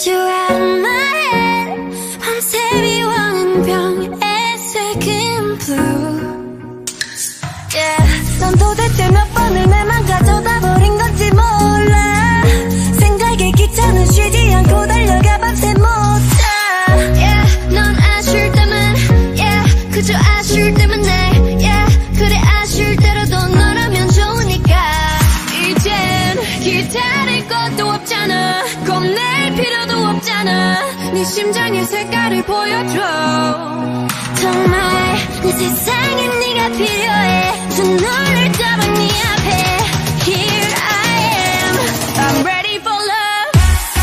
Cause you're out of my head. 밤새 비워낸 병에 새긴 blue. Yeah. 넌 도대체 몇 번을 내 맘 가져다 버린 건지 몰라. 생각에 기차는 쉬지 않고 달려가 밤새 못 자. Yeah. 넌 아쉬울 때만 yeah. 그저 아쉬울 때만 내 yeah. 그래 아쉬울 때라도 너라면 좋으니까. 이젠 기다릴 것도 없잖아. 겁낼 필요도 없잖아. 네 심장의 색깔을 보여줘. 정말 내 세상에 네가 필요해. 두 눈을 떠봐 네 앞에. Here I am. I'm ready for love.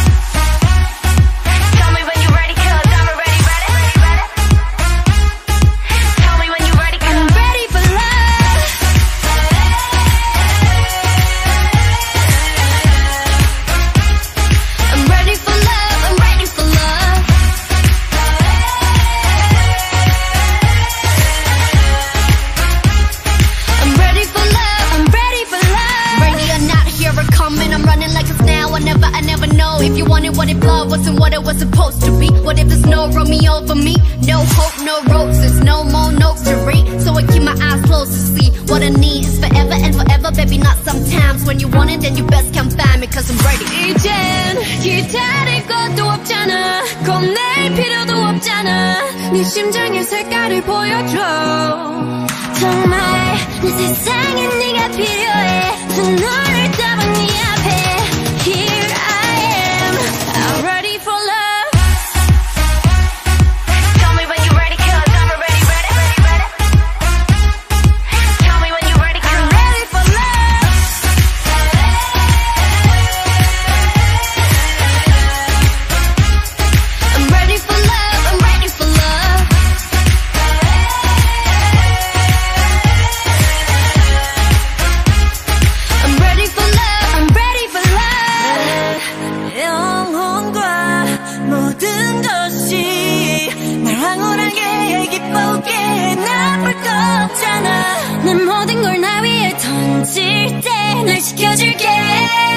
Tell me when you're ready, 'cause I'm already ready. Tell me when you're ready, 'cause I'm ready for love. I'm ready for love. I'm ready for love. I'm ready for love. I'm ready for love. Ready or not, here I come and I'm running like it's now or never. I never know if you wanted what if love wasn't what it was supposed to be. What if there's no Romeo for me? No hope, no roses, no more notes to read. So I keep my eyes closed to see what I need is forever and forever, baby, not sometimes. When you want it, then you best come find me, 'cause I'm ready. 이젠 기다릴 것도 없잖아. 겁낼 필요도 없잖아. 네 심장의 색깔을 보여줘. 정말 내 세상에 네가 필요해. 두 눈을 떠봐 네 앞에. Here I am. I'm ready for love. Tell me when you're ready, 'cause I'm already ready. Tell me when you're ready, 'cause I'm ready for love. I'm ready for love. I'm ready for love. I'm ready for love. I'm ready for love. 영혼과 모든 것이 날 황홀하게 기쁘게 해. 나쁠 거 없잖아. 내 모든 걸 나 위에 던질 때 날 지켜줄게.